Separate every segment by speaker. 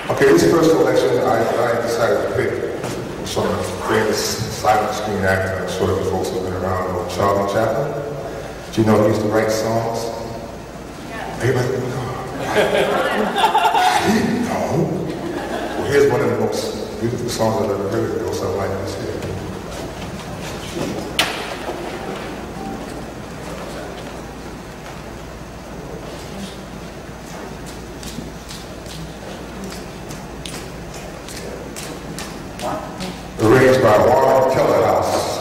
Speaker 1: Okay, this first collection, I decided to pick some famous silent screen actor. I'm sure the folks have been around. Charlie Chaplin. Do you know he used to write songs? Yeah. Everybody, no. Well, here's one of the most beautiful songs I've ever heard. It goes something like this here. Arranged by Warren Kellerhouse.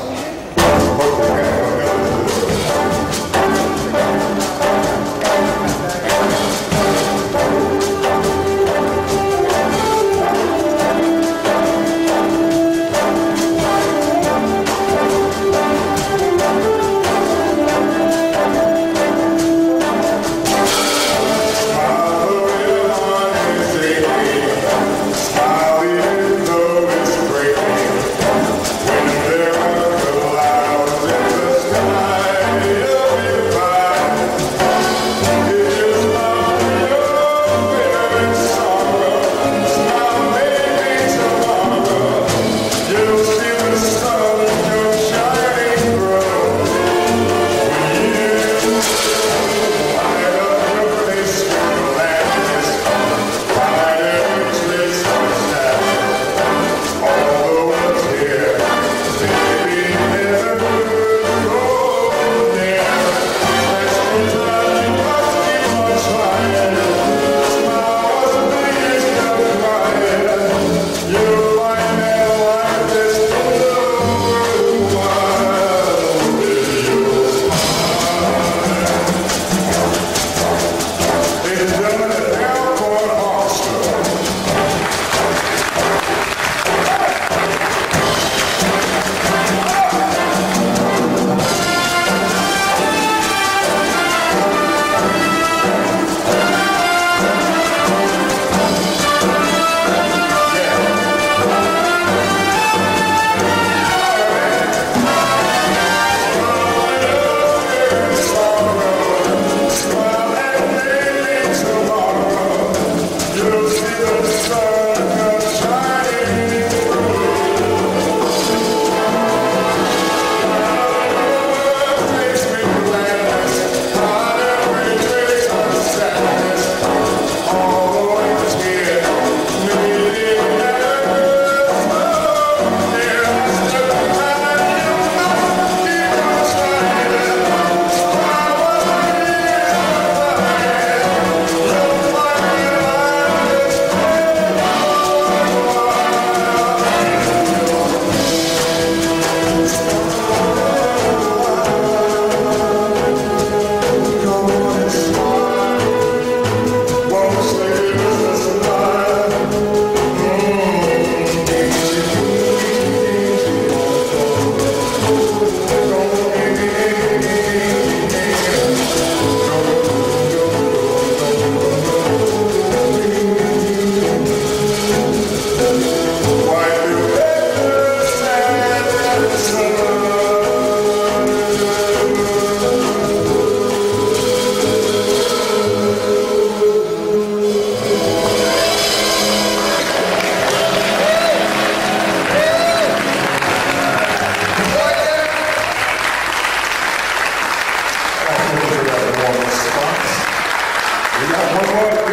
Speaker 1: We got one more.